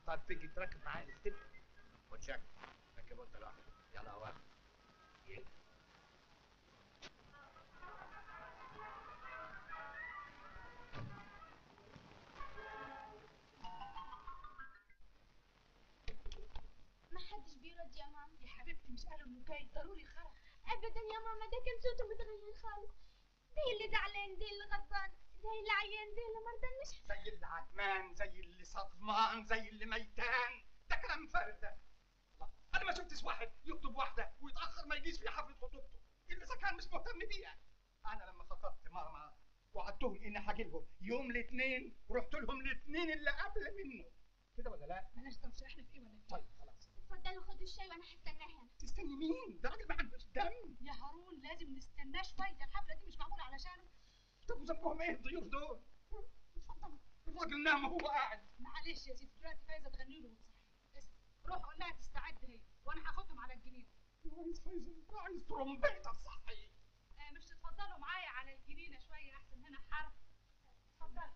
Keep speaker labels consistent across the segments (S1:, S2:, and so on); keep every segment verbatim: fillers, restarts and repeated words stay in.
S1: طيب تيجي تركب معايا الستيب؟
S2: متشكر. ركب انت لوحدك. يلا هو
S3: ما حدش بيرد يا ماما.
S4: يا حبيبتي مش قالوا انه جاي ضروري خرج؟
S3: ابدا يا ماما، ده كان صوته متغير خالص. زي اللي زعلان، زي اللي غضبان، زي اللي عيان، زي اللي مرضان، مش
S1: زي اللي عدمان، زي اللي صدمان، زي اللي ميتان. ده كلام فارغ ده. الله، انا ما شفتش واحد يخطب واحده ويتاخر ما يجيش في حفله خطوبته الا اذا كان مش مهتم بيها. انا لما خطبت ماما وعدتهم اني هاجي لهم يوم الاثنين، رحت لهم الاثنين اللي قبل منه. كده ولا لا؟
S4: مالناش دعوه احنا في ايه ولا في
S1: طيب خلاص.
S3: اتفضلوا خدوا الشاي وانا هستناه هنا.
S1: تستني مين؟ ده راجل ما عندوش دم.
S4: يا هارون لازم نستناه شويه، الحفله دي مش معموله علشانه.
S1: طب وذنبهم ايه الضيوف دول؟
S4: اتفضلوا.
S1: الراجل نام وهو قاعد.
S4: معلش يا سيدي دلوقتي فايزه تغني له وتصحيه. اسمع، روح قول لها تستعد هي وانا هاخدهم على الجنينه.
S1: عايز فايزه، عايز ترومبيته صحي.
S4: آه مش تتفضلوا معايا على الجنينه شويه احسن هنا حر. اتفضلوا.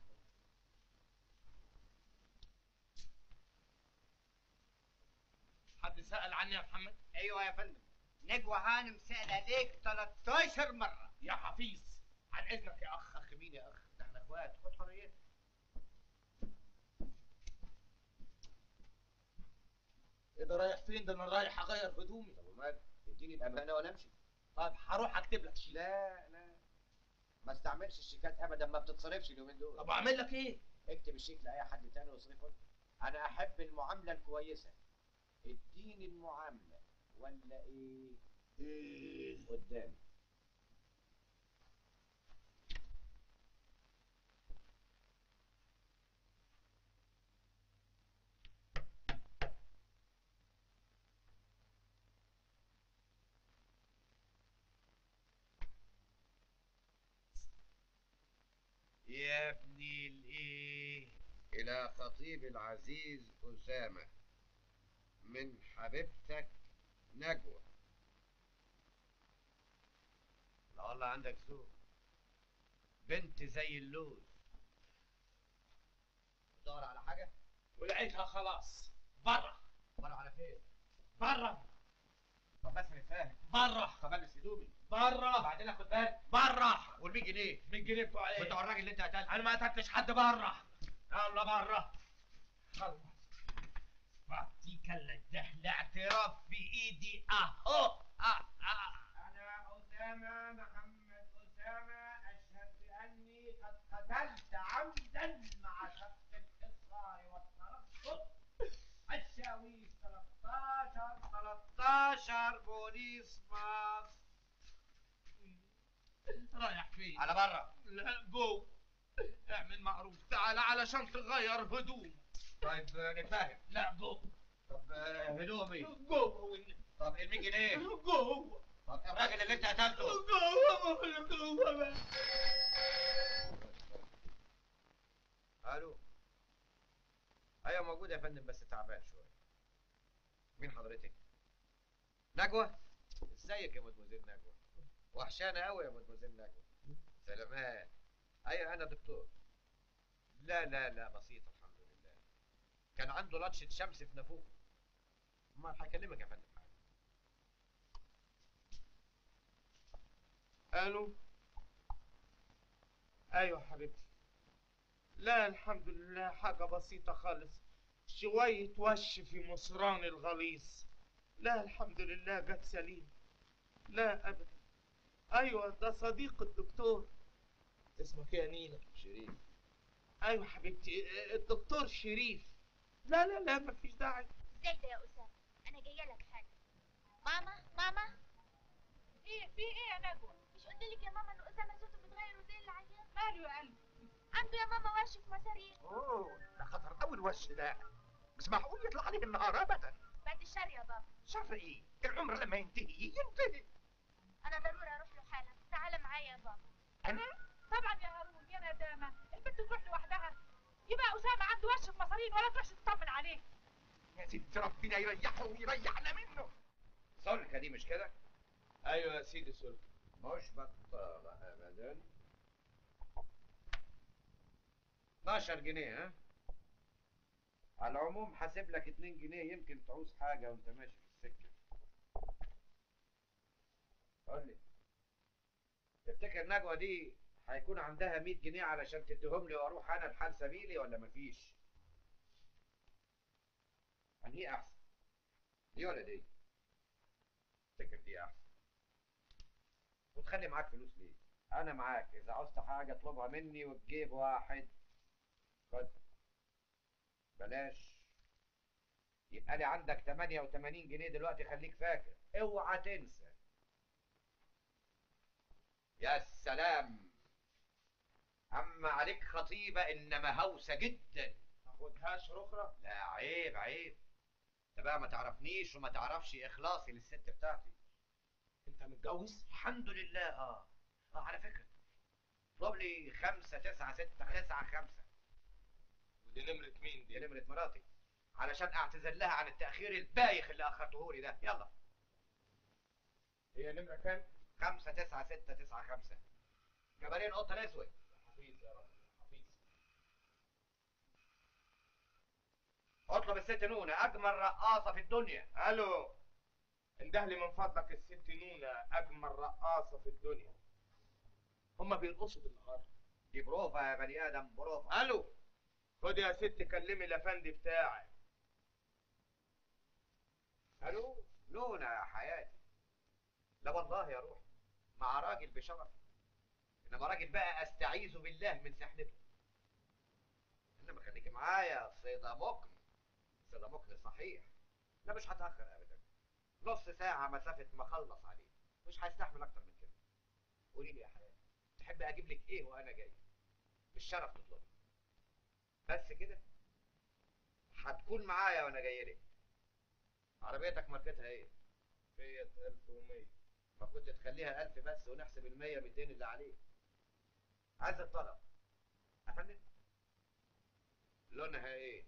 S2: حد سأل عني يا محمد؟
S5: ايوه يا فندم، نجوى هانم سأل عليك تلتاشر مرة.
S2: يا حفيظ عن اذنك يا اخ. اخ مين يا اخ؟ ده احنا اخوات، خد حريتك. ايه ده رايح فين؟ ده انا رايح اغير هدومي.
S5: طب ومال؟ اديني الامانه وانا امشي.
S2: طيب هروح اكتب لك شيك.
S5: لا لا، ما استعملش الشيكات ابدا، ما بتتصرفش اليومين دول.
S2: طب اعمل لك ايه؟
S5: اكتب الشيك لاي حد تاني واصرفه انت. انا احب المعامله الكويسه. اديني المعامله ولا ايه؟
S2: ايه
S5: قدامي.
S2: يا ابني الايه؟ الى خطيب العزيز اسامه من حبيبتك نجوى. لا والله عندك ذوق. بنت زي اللوز.
S5: بتدور على حاجه؟
S2: ولقيتها خلاص. بره.
S5: بره على فين؟
S2: بره.
S5: طب بس انا فاهم.
S2: بره.
S5: طب البس هدومي.
S2: بره.
S5: بعدين اخد بالك.
S2: بره.
S5: وال مية جنيه
S2: مية جنيه بتوع ايه؟
S5: بتوع الراجل اللي انت قتلته.
S2: انا ما قتلتش حد. بره. يلا بره. خلص. بعطيك ده الاعتراف في ايدي اهو. اه اه.
S5: أنا أسامة محمد أسامة أشهد بأني قد قتلت عمدا مع شق الإصرار والترصد الشاويش تلتاشر تلتاشر بوليس مصر.
S2: رايح فين؟
S5: على برا.
S2: لا جو. اعمل معروف تعال علشان تغير هدوم.
S5: طيب نتفاهم.
S2: لا جو.
S5: طب هدومي.
S2: جوه.
S5: طب ال مية جنيه.
S2: جوه.
S5: طب الراجل اللي أنت قتلته.
S2: جوه جوه بقى.
S5: ألو. أيوه موجود يا فندم بس تعبان شوية. مين حضرتك؟ نجوى؟ ازيك يا مدموزيل نجوى؟ وحشانة أوي يا مدموزيل نجوى. سلامات. أيوه أنا دكتور. لا لا لا بسيط الحمد لله. كان عنده لطشة شمس في نافوخه. أمال هكلمك يا فندم حاجة.
S6: الو. ايوه حبيبتي. لا الحمد لله حاجة بسيطة خالص، شوية وش في مصران الغليظ. لا الحمد لله جت سليم. لا ابدا. ايوه ده صديق الدكتور. اسمك ايه يا نينا؟
S5: شريف.
S6: ايوه حبيبتي الدكتور شريف. لا لا لا مفيش داعي.
S3: ازاي ده يا اسامه؟ انا جايه لك حاجه. ماما ماما.
S4: ايه في ايه يا نجوى؟
S3: مش قلت لك يا ماما ان اسامه صوته بيتغير وزي اللي عيان؟
S4: ماله يا قلبي؟
S3: عنده يا ماما وش في مصارين.
S1: اوه ده خطر قوي الوش ده. مش معقول يطلع عليه النهار ابدا.
S3: بعد الشر يا بابا.
S1: شر ايه؟ العمر لما ينتهي ينتهي.
S3: انا ضروري اروح له حالا، تعال معايا يا بابا.
S1: انا؟
S4: طبعا يا هارون يا ندامه، البنت تروح لوحدها؟ يبقى اسامه عنده وش في مصارين ولا تروحش تطمن عليه؟
S1: يا ست ربنا يريحه ويريحنا منه.
S5: سلكة دي مش كده؟
S6: ايوه يا سيدي سلطان.
S5: مش بطالة أبدا. اتناشر جنيه ها؟ على العموم حاسب لك اتنين جنيه، يمكن تعوز حاجة وانت ماشي في السكة. قول لي، تفتكر نجوى دي هيكون عندها مية جنيه علشان تديهم لي واروح انا بحال سبيلي ولا مفيش؟ انهي احسن؟ دي ولا دي؟ تفتكر دي احسن؟ وتخلي معاك فلوس ليه؟ انا معاك، اذا عوزت حاجة اطلبها مني وتجيب واحد. خد. بلاش. يبقى لي عندك تمانية وتمانين جنيه دلوقتي، خليك فاكر، اوعى تنسى. يا سلام، اما عليك خطيبة انما هوسة جدا.
S6: تاخدهاش رخرة؟
S5: لا عيب عيب، انت بقى ما تعرفنيش وما تعرفش اخلاصي للست بتاعتي.
S6: انت متجوز؟
S5: الحمد لله. اه اه على فكرة، اطلب لي خمسة تسعة ستة تسعة خمسة.
S6: ودي نمرة مين
S5: دي
S6: دي؟
S5: نمرة مراتي، علشان اعتذر لها عن التأخير البايخ اللي اخرته لي ده. يلا.
S6: هي نمرة كام؟
S5: خمسة تسعة ستة تسعة خمسة. جبلين قطة الاسود.
S6: حفيظ يا رب، حفيظ.
S5: اطلب الست نونة، اجمل رقاصة في الدنيا.
S6: الو، انده لي من فضلك الست نونة، اجمل رقاصة في الدنيا. هما بيرقصوا بالنهار.
S5: دي بروفا يا بني ادم، بروفا.
S6: الو، خد يا ست كلمي الافندي بتاعك.
S5: الو نونة يا حياتي. لا والله يا روحي، مع راجل بشرف، انما راجل بقى استعيذ بالله من سحنته. انما خليك معايا، صيدا مكن، صيدا مكن صحيح. لا مش هتاخر ابدا، نص ساعه مسافه ما اخلص عليه، مش هيستحمل اكتر من كده. قولي لي يا حياتي، تحب اجيب لك ايه وانا جاي؟ بالشرف تطلبي، بس كده. هتكون معايا وانا جاي لك. عربيتك ماركتها ايه؟
S6: فيت ألف ومية.
S5: ما كنت تخليها ألف بس ونحسب المية ميتين اللي عليك. عايز الطلب افندم؟ لونها ايه؟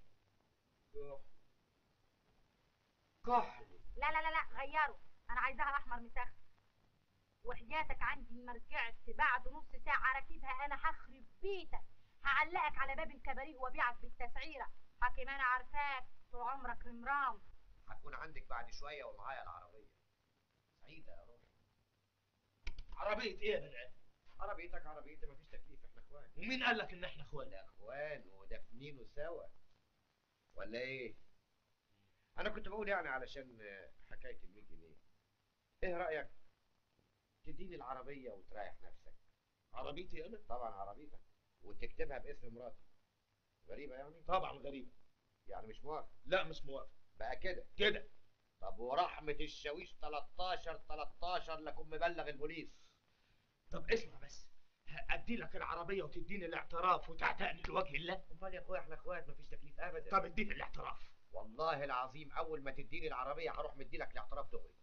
S5: كحلي.
S4: لا لا لا لا غيره، انا عايزاها احمر مسخن. وحياتك عندي ما رجعت بعد نص ساعه راكبها انا هخرب بيتك، هعلقك على باب الكباريه وابيعك بالتسعيره. حكيم انا عارفاك طول عمرك رمرام.
S5: هكون عندك بعد شويه ومعايا العربيه. سعيده يا روحي.
S6: عربية ايه يا بني ادم؟
S5: عربيتك عربيتي، مفيش تكليف، احنا اخوان.
S6: ومين قال لك ان احنا اخوان؟
S5: ولا اخوان ودافنينه سوا ولا ايه؟ انا كنت بقول يعني علشان حكايه ال مية جنيه، ايه رايك تديني العربيه وتريح نفسك؟
S6: عربيتي انا؟
S5: طبعا عربيتك، وتكتبها باسم مراتي. غريبه يعني؟
S6: طبعا غريبة.
S5: يعني مش موافق؟
S6: لا مش موافق.
S5: بقى كده
S6: كده.
S5: طب ورحمه الشاويش تلتاشر تلتاشر لكم مبلغ البوليس.
S6: طب اسمع بس، ادي لك العربية وتديني الاعتراف وتعتقني لوجه الله.
S5: امال يا اخويا احنا اخوات، مفيش تكليف ابدا.
S6: طب اديني الاعتراف.
S5: والله العظيم اول ما تديني العربيه هروح مديلك الاعتراف دغري.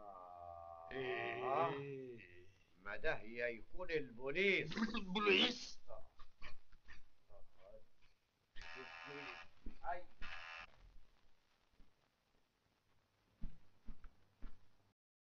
S5: آه.
S6: ايه؟
S5: ما ده يكون البوليس.
S6: البوليس؟